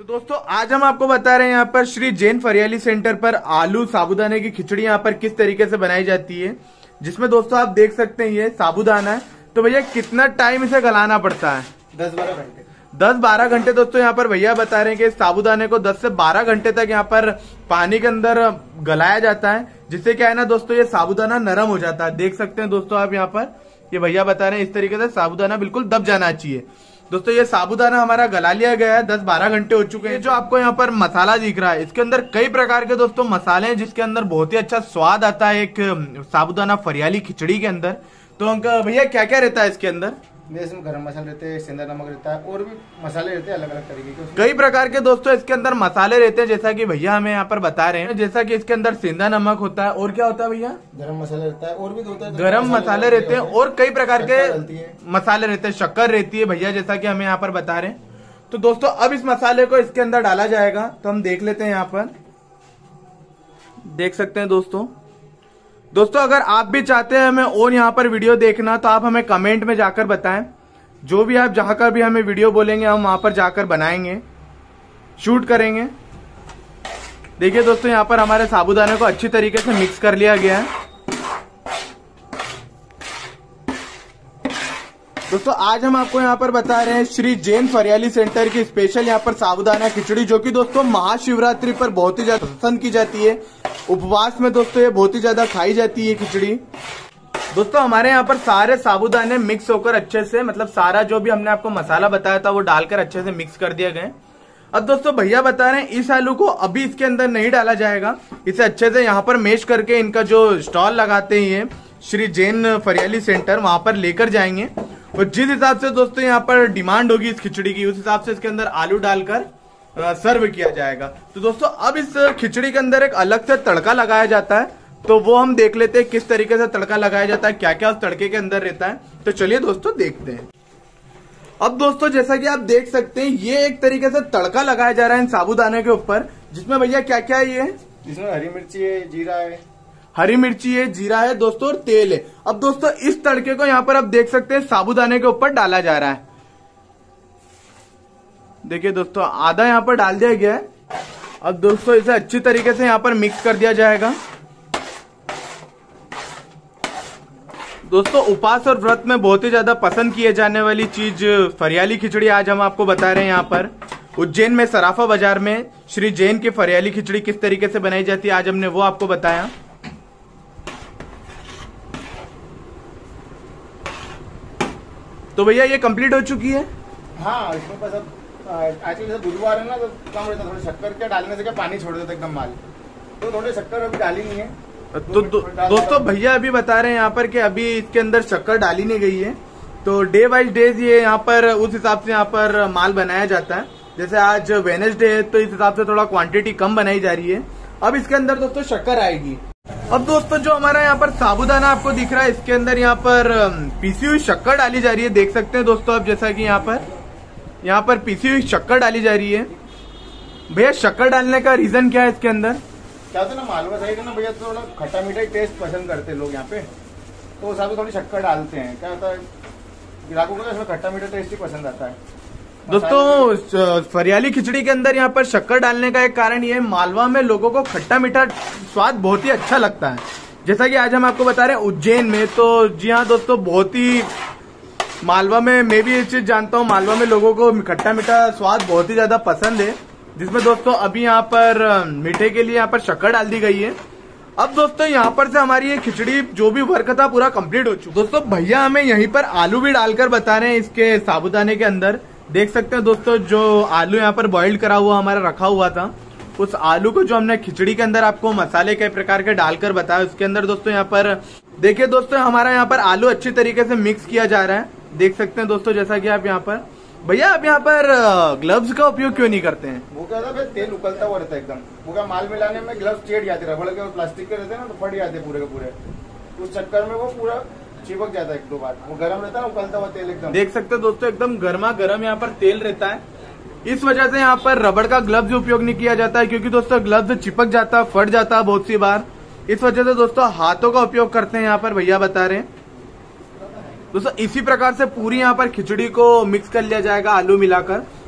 तो दोस्तों आज हम आपको बता रहे हैं यहाँ पर श्री जैन फरियाली सेंटर पर आलू साबूदाने की खिचड़ी यहाँ पर किस तरीके से बनाई जाती है, जिसमें दोस्तों आप देख सकते हैं ये साबूदाना है। तो भैया कितना टाइम इसे गलाना पड़ता है? 10-12 घंटे। 10-12 घंटे दोस्तों यहाँ पर भैया बता रहे हैं कि साबूदाने को 10 से 12 घंटे तक यहाँ पर पानी के अंदर गलाया जाता है, जिससे क्या है ना दोस्तों ये साबूदाना नरम हो जाता है। देख सकते हैं दोस्तों आप यहाँ पर ये भैया बता रहे हैं इस तरीके से साबूदाना बिल्कुल दब जाना चाहिए। दोस्तों ये साबूदाना हमारा गला लिया गया है, 10-12 घंटे हो चुके हैं। जो आपको यहाँ पर मसाला दिख रहा है इसके अंदर कई प्रकार के दोस्तों मसाले हैं, जिसके अंदर बहुत ही अच्छा स्वाद आता है एक साबूदाना फरियाली खिचड़ी के अंदर। तो अंकल भैया क्या क्या रहता है इसके अंदर? इसमें गरम मसाला रहते हैं, सेंधा नमक रहता है और भी मसाले रहते हैं अलग अलग तरीके के। कई प्रकार के दोस्तों इसके अंदर मसाले रहते हैं, जैसा कि भैया हमें यहाँ पर बता रहे हैं। जैसा कि इसके अंदर सेंधा नमक होता है और क्या होता है भैया? गरम मसाला रहता है और भी होता है, गरम मसाले रहते हैं और कई प्रकार के मसाले रहते हैं, शक्कर रहती है भैया जैसा कि हमें यहाँ पर बता रहे हैं। तो दोस्तों अब इस मसाले को इसके अंदर डाला जाएगा, तो हम देख लेते हैं। यहाँ पर देख सकते हैं दोस्तों अगर आप भी चाहते हैं हमें और यहाँ पर वीडियो देखना तो आप हमें कमेंट में जाकर बताएं। जो भी आप जहां का भी हमें वीडियो बोलेंगे हम वहां पर जाकर बनाएंगे, शूट करेंगे। देखिए दोस्तों यहाँ पर हमारे साबूदाने को अच्छी तरीके से मिक्स कर लिया गया है। दोस्तों आज हम आपको यहाँ पर बता रहे हैं श्री जैन फरियाली सेंटर की स्पेशल यहाँ पर साबूदाना खिचड़ी, जो कि दोस्तों महाशिवरात्रि पर बहुत ही ज्यादा पसंद की जाती है। उपवास में दोस्तों ये बहुत ही ज्यादा खाई जाती है खिचड़ी। दोस्तों हमारे यहाँ पर सारे साबूदाने मिक्स होकर अच्छे से, मतलब सारा जो भी हमने आपको मसाला बताया था वो डालकर अच्छे से मिक्स कर दिया गया। अब दोस्तों भैया बता रहे हैं इस आलू को अभी इसके अंदर नहीं डाला जाएगा, इसे अच्छे से यहाँ पर मैश करके इनका जो स्टॉल लगाते हैं श्री जैन फरियाली सेंटर वहां पर लेकर जाएंगे। और जिस हिसाब से दोस्तों यहाँ पर डिमांड होगी इस खिचड़ी की, उस हिसाब से इसके अंदर आलू डालकर सर्व किया जाएगा। तो दोस्तों अब इस खिचड़ी के अंदर एक अलग से तड़का लगाया जाता है, तो वो हम देख लेते हैं किस तरीके से तड़का लगाया जाता है, क्या क्या उस तड़के के अंदर रहता है। तो चलिए दोस्तों देखते हैं। अब दोस्तों जैसा कि आप देख सकते हैं ये एक तरीके से तड़का लगाया जा रहा है इन साबूदाने के ऊपर, जिसमें भैया क्या क्या है? ये इसमें हरी मिर्ची है, जीरा है, हरी मिर्ची है, जीरा है दोस्तों और तेल है। अब दोस्तों इस तड़के को यहाँ पर आप देख सकते हैं साबूदाने के ऊपर डाला जा रहा है। देखिए दोस्तों आधा यहाँ पर डाल दिया गया है। अब दोस्तों इसे अच्छी तरीके से यहाँ पर मिक्स कर दिया जाएगा। दोस्तों उपवास और व्रत में बहुत ही ज्यादा पसंद किए जाने वाली चीज फरियाली खिचड़ी आज हम आपको बता रहे हैं। यहाँ पर उज्जैन में सराफा बाजार में श्री जैन की फरियाली खिचड़ी किस तरीके से बनाई जाती है आज हमने वो आपको बताया। तो भैया ये कंप्लीट हो चुकी है। हाँ इसमें बस अब आजकल जैसे बुधवार है ना तो कम रहता, थोड़ी शक्कर क्या डालने से क्या पानी छोड़ देता एकदम माल, तो थोड़ी शक्कर अभी डाली नहीं है। तो दोस्तों भैया अभी बता रहे हैं यहाँ पर कि अभी इसके अंदर शक्कर डाली नहीं गई है, तो डे वाइज डेज ये यहाँ पर उस हिसाब से यहाँ पर माल बनाया जाता है। जैसे आज वेडनेसडे है तो इस हिसाब से थोड़ा क्वांटिटी कम बनाई जा रही है। अब इसके अंदर दोस्तों शक्कर आएगी। अब दोस्तों जो हमारा यहाँ पर साबूदाना आपको दिख रहा है इसके अंदर यहाँ पर पीसी हुई शक्कर डाली जा रही है। देख सकते हैं दोस्तों आप जैसा कि यहाँ पर पीसी हुई शक्कर डाली जा रही है। भैया शक्कर डालने का रीजन क्या है इसके अंदर? क्या होता है ना मालवा साइड है ना भैया, थोड़ा खट्टा मीठा टेस्ट पसंद करते हैं लोग यहाँ पे, तो उस हिसाब से थोड़ी शक्कर डालते हैं। क्या होता है ग्राहकों को इसमें खट्टा मीठा टेस्ट ही पसंद आता है। दोस्तों फरियाली खिचड़ी के अंदर यहाँ पर शक्कर डालने का एक कारण ये है, मालवा में लोगों को खट्टा मीठा स्वाद बहुत ही अच्छा लगता है। जैसा कि आज हम आपको बता रहे हैं उज्जैन में, तो जी हाँ दोस्तों बहुत ही मालवा में मैं भी ये चीज जानता हूँ, मालवा में लोगों को खट्टा मीठा स्वाद बहुत ही ज्यादा पसंद है, जिसमें दोस्तों अभी यहाँ पर मीठे के लिए यहाँ पर शक्कर डाल दी गई है। अब दोस्तों यहाँ पर से हमारी ये खिचड़ी जो भी वर्क था पूरा कंप्लीट हो चुका। दोस्तों भैया हमें यहीं पर आलू भी डालकर बता रहे हैं इसके साबूदाने के अंदर। देख सकते हैं दोस्तों जो आलू यहाँ पर बॉइल्ड करा हुआ हमारा रखा हुआ था, उस आलू को जो हमने खिचड़ी के अंदर आपको मसाले कई प्रकार के डालकर बताया उसके अंदर दोस्तों यहाँ पर देखिए दोस्तों हमारा यहाँ पर आलू अच्छी तरीके से मिक्स किया जा रहा है। देख सकते हैं दोस्तों जैसा कि आप यहाँ पर भैया आप यहाँ पर ग्लव्स का उपयोग क्यों नहीं करते हैं? वो क्या था तेल उकलता हुआ रहता है एकदम, वो क्या माल मिलाने में ग्लव्स चेट जाते रबड़ के और प्लास्टिक के रहते हैं ना तो फट जाते पूरे के पूरे, उस चक्कर में वो पूरा चिपक जाता है एक दो बार। वो गर्म रहता है ना उकलता हुआ तेल एकदम। देख सकते हैं दोस्तों एकदम गर्मा गर्म यहाँ पर तेल रहता है, इस वजह से यहाँ पर रबड़ का ग्लव्स उपयोग नहीं किया जाता है, क्योंकि दोस्तों ग्लव्स चिपक जाता है, फट जाता है बहुत सी बार। इस वजह से दोस्तों हाथों का उपयोग करते हैं यहाँ पर भैया बता रहे हैं। दोस्तों इसी प्रकार से पूरी यहाँ पर खिचड़ी को मिक्स कर लिया जाएगा आलू मिलाकर।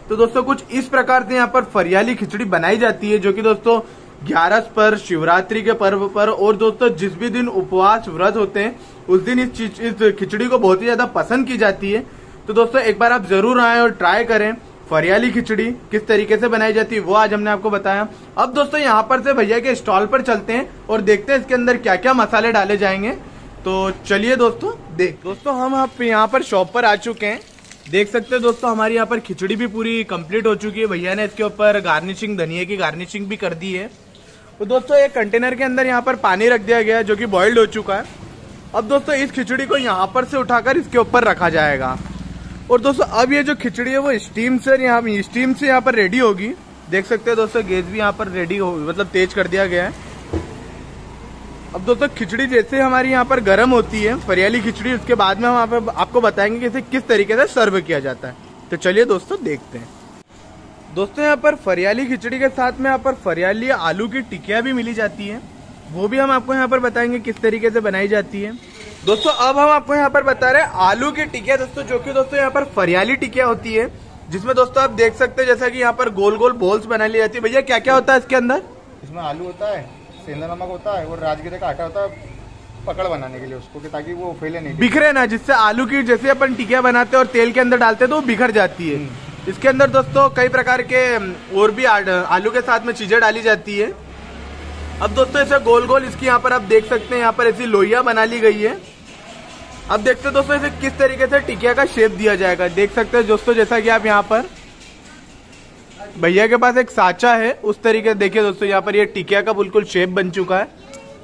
तो दोस्तों कुछ इस प्रकार से यहाँ पर फरियाली खिचड़ी बनाई जाती है, जो कि दोस्तों 11 पर शिवरात्रि के पर्व पर और दोस्तों जिस भी दिन उपवास व्रत होते हैं उस दिन इस खिचड़ी को बहुत ही ज्यादा पसंद की जाती है। तो दोस्तों एक बार आप जरूर आए और ट्राई करें फरियाली खिचड़ी किस तरीके से बनाई जाती है, वो आज हमने आपको बताया। अब दोस्तों यहाँ पर से भैया के स्टॉल पर चलते हैं और देखते हैं इसके अंदर क्या क्या मसाले डाले जाएंगे। तो चलिए दोस्तों हम यहाँ पर शॉप पर आ चुके हैं। देख सकते हैं दोस्तों हमारी यहाँ पर खिचड़ी भी पूरी कंप्लीट हो चुकी है। भैया ने इसके ऊपर गार्निशिंग, धनिया की गार्निशिंग भी कर दी है। तो दोस्तों एक कंटेनर के अंदर यहाँ पर पानी रख दिया गया है जो कि बॉइल्ड हो चुका है। अब दोस्तों इस खिचड़ी को यहाँ पर से उठाकर इसके ऊपर रखा जाएगा। और दोस्तों अब ये जो खिचड़ी है वो स्टीम से यहाँ पर रेडी होगी। देख सकते हैं दोस्तों गैस भी यहाँ पर रेडी हो, मतलब तेज कर दिया गया है। अब दोस्तों खिचड़ी जैसे हमारी यहाँ पर गर्म होती है फरियाली खिचड़ी, उसके बाद में हम आपको बताएंगे कि इसे किस तरीके से सर्व किया जाता है। तो चलिए दोस्तों देखते हैं। दोस्तों यहाँ पर फरियाली खिचड़ी के साथ में यहाँ पर फरियाली आलू की टिकिया भी मिली जाती है, वो भी हम आपको यहाँ पर बताएंगे किस तरीके से बनाई जाती है। दोस्तों अब हम आपको यहाँ पर बता रहे हैं आलू की टिकिया दोस्तों, जो कि दोस्तों यहाँ पर फरियाली टिकिया होती है, जिसमें दोस्तों आप देख सकते हैं जैसा कि यहाँ पर गोल गोल बॉल्स बना ली जाती है। भैया क्या क्या होता है इसके अंदर? इसमें आलू होता है, सेंधा नमक होता है और राजगिरे का आटा होता है पकड़ बनाने के लिए उसको, कि ताकि वो फैले नहीं, बिखरे ना, जिससे आलू की जैसे अपन टिकिया बनाते हैं और तेल के अंदर डालते हैं तो वो बिखर जाती है। इसके अंदर दोस्तों कई प्रकार के और भी आलू के साथ में चीजें डाली जाती है। अब दोस्तों ऐसे गोल गोल इसकी यहाँ पर आप देख सकते हैं यहाँ पर ऐसी लोइयां बना ली गई है। अब देखते हैं दोस्तों इसे किस तरीके से टिकिया का शेप दिया जाएगा। देख सकते हैं दोस्तों जैसा कि आप यहाँ पर भैया के पास एक साचा है, उस तरीके से देखिए दोस्तों यहाँ पर ये टिकिया का बिल्कुल शेप बन चुका है।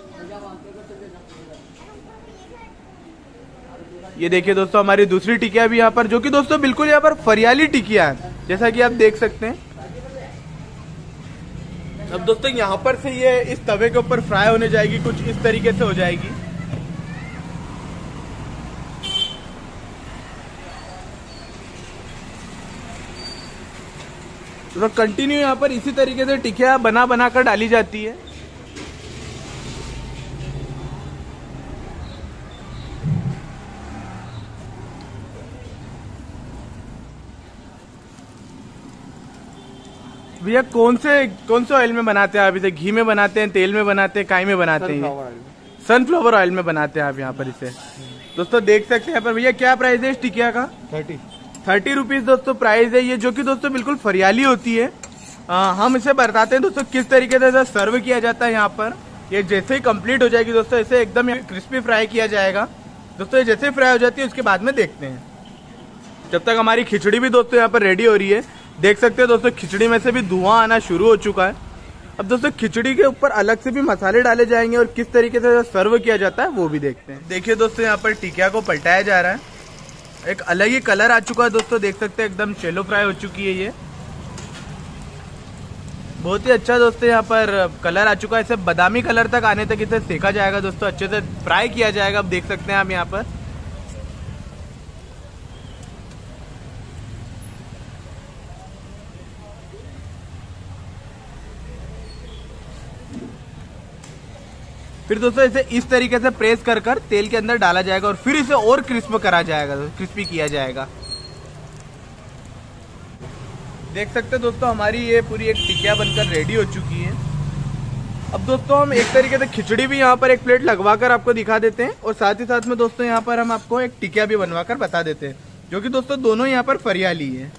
ये देखिए दोस्तों हमारी दूसरी टिकिया भी यहाँ पर, जो कि दोस्तों बिल्कुल यहाँ पर फरियाली टिकिया है, जैसा कि आप देख सकते हैं। अब दोस्तों यहाँ पर से ये इस तवे के ऊपर फ्राई होने जाएगी, कुछ इस तरीके से हो जाएगी। तो कंटिन्यू यहाँ पर इसी तरीके से टिकिया बना कर डाली जाती है। भैया कौन से ऑयल में बनाते हैं आप इसे? घी में बनाते हैं, तेल में बनाते हैं, काई में बनाते हैं? सनफ्लावर ऑयल में बनाते हैं आप यहाँ पर इसे। दोस्तों देख सकते हैं यहाँ पर भैया क्या प्राइस है इस टिकिया का? 30 रुपीज दोस्तों प्राइस है ये, जो कि दोस्तों बिल्कुल फरियाली होती है। हम इसे बताते हैं दोस्तों किस तरीके से सर्व किया जाता है। यहाँ पर ये जैसे ही कंप्लीट हो जाएगी दोस्तों इसे एकदम क्रिस्पी फ्राई किया जाएगा। दोस्तों ये जैसे ही फ्राई हो जाती है उसके बाद में देखते हैं। जब तक हमारी खिचड़ी भी दोस्तों यहाँ पर रेडी हो रही है, देख सकते हैं दोस्तों खिचड़ी में से भी धुआं आना शुरू हो चुका है। अब दोस्तों खिचड़ी के ऊपर अलग से भी मसाले डाले जाएंगे और किस तरीके से सर्व किया जाता है वो भी देखते हैं। देखिए दोस्तों यहाँ पर टिकिया को पलटाया जा रहा है, एक अलग ही कलर आ चुका है दोस्तों, देख सकते हैं एकदम शैलो फ्राई हो चुकी है ये, बहुत ही अच्छा दोस्तों यहाँ पर कलर आ चुका है। इसे बादामी कलर तक आने तक इसे सेका जाएगा दोस्तों, अच्छे से फ्राई किया जाएगा। अब देख सकते हैं आप यहाँ पर फिर दोस्तों इसे इस तरीके से प्रेस कर तेल के अंदर डाला जाएगा और फिर इसे और क्रिस्प करा जाएगा, क्रिस्पी किया जाएगा। देख सकते हैं दोस्तों हमारी ये पूरी एक टिकिया बनकर रेडी हो चुकी है। अब दोस्तों हम एक तरीके से खिचड़ी भी यहाँ पर एक प्लेट लगवा कर आपको दिखा देते हैं और साथ ही साथ में दोस्तों यहाँ पर हम आपको एक टिकिया भी बनवा कर बता देते हैं, जो कि दोस्तों दोनों यहाँ पर फरियाली है।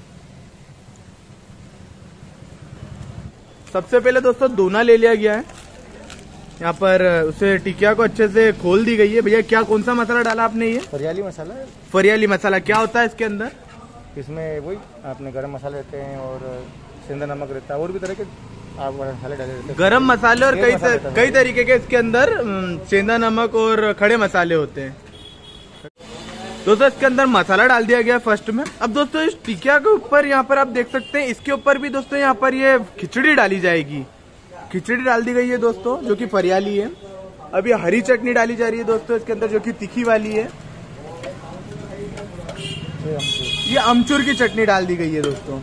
सबसे पहले दोस्तों दोना ले लिया गया है, यहाँ पर उसे टिकिया को अच्छे से खोल दी गई है। भैया क्या कौन सा मसाला डाला आपने? ये फरियाली मसाला है। फरियाली मसाला क्या होता है इसके अंदर? इसमें वही आपने गरम मसाले रहते हैं और सेंधा नमक रहता है और भी तरह के आप मसाले डाले रहते हैं। गरम मसाले और कई तरीके के इसके अंदर सेंधा नमक और खड़े मसाले होते हैं। दोस्तों इसके अंदर मसाला डाल दिया गया फर्स्ट में। अब दोस्तों इस टिकिया के ऊपर यहाँ पर आप देख सकते हैं इसके ऊपर भी दोस्तों यहाँ पर ये खिचड़ी डाली जाएगी। खिचड़ी डाल दी गई है दोस्तों जो कि फरियाली है। अब ये हरी चटनी डाली जा रही है दोस्तों इसके अंदर, जो कि तीखी वाली है। ये अमचूर की चटनी डाल दी गई है दोस्तों।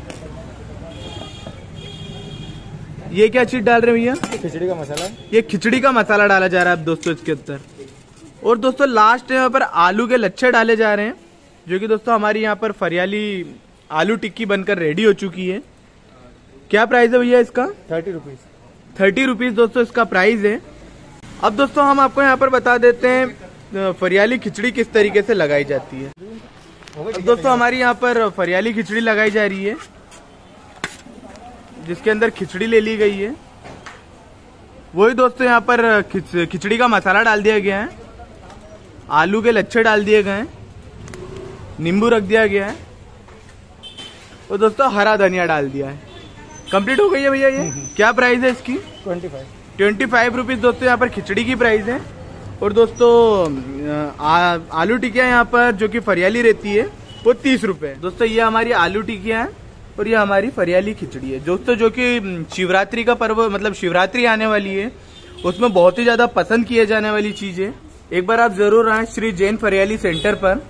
ये क्या चीज डाल रहे हैं भैया? खिचड़ी का मसाला। ये खिचड़ी का मसाला डाला जा रहा है अब दोस्तों इसके अंदर। और दोस्तों लास्ट यहाँ पर आलू के लच्छे डाले जा रहे हैं, जो कि दोस्तों हमारी यहाँ पर फरियाली आलू टिक्की बनकर रेडी हो चुकी है। क्या प्राइस है भैया इसका? 30 रुपीज। 30 रुपीज दोस्तों इसका प्राइस है। अब दोस्तों हम आपको यहाँ पर बता देते हैं फरियाली खिचड़ी किस तरीके से लगाई जाती है। अब दोस्तों हमारी यहाँ पर फरियाली खिचड़ी लगाई जा रही है, जिसके अंदर खिचड़ी ले ली गई है। वही दोस्तों यहाँ पर खिचड़ी का मसाला डाल दिया गया है, आलू के लच्छे डाल दिए गए हैं, नींबू रख दिया गया है और दोस्तों हरा धनिया डाल दिया है। कंप्लीट हो गई है भैया ये। क्या प्राइस है इसकी? 25 रुपीज दोस्तों यहाँ पर खिचड़ी की प्राइस है। और दोस्तों आलू टिकिया यहाँ पर जो कि फरियाली रहती है वो 30 रुपए। दोस्तों ये हमारी आलू टिकिया है और ये हमारी फरियाली खिचड़ी है दोस्तों, जो कि शिवरात्रि का पर्व मतलब शिवरात्रि आने वाली है, उसमें बहुत ही ज्यादा पसंद किए जाने वाली चीज है। एक बार आप जरूर आए श्री जैन फरियाली सेंटर पर।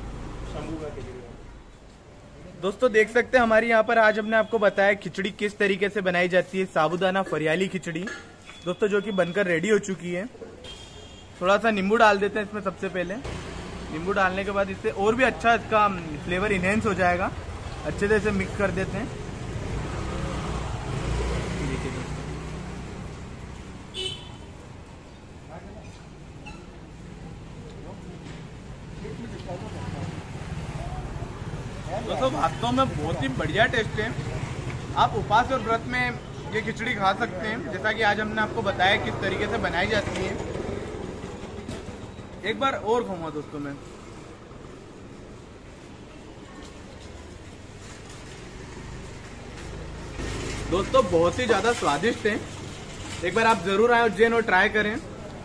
दोस्तों देख सकते हैं हमारी यहाँ पर आज हमने आपको बताया खिचड़ी किस तरीके से बनाई जाती है, साबूदाना फरियाली खिचड़ी दोस्तों, जो कि बनकर रेडी हो चुकी है। थोड़ा सा नींबू डाल देते हैं इसमें सबसे पहले। नींबू डालने के बाद इससे और भी अच्छा इसका फ्लेवर इनहेंस हो जाएगा। अच्छे से इसे मिक्स कर देते हैं। दोस्तों वास्तव में बहुत ही बढ़िया टेस्ट है। आप उपवास और व्रत में ये खिचड़ी खा सकते हैं, जैसा कि आज हमने आपको बताया किस तरीके से बनाई जाती है। एक बार और खाऊंगा दोस्तों मैं। दोस्तों बहुत ही ज्यादा स्वादिष्ट है। एक बार आप जरूर आए उज्जैन और ट्राई करें।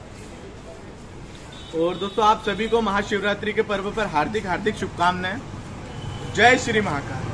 और दोस्तों आप सभी को महाशिवरात्रि के पर्व पर हार्दिक हार्दिक शुभकामनाएं। जय श्री महाकाल।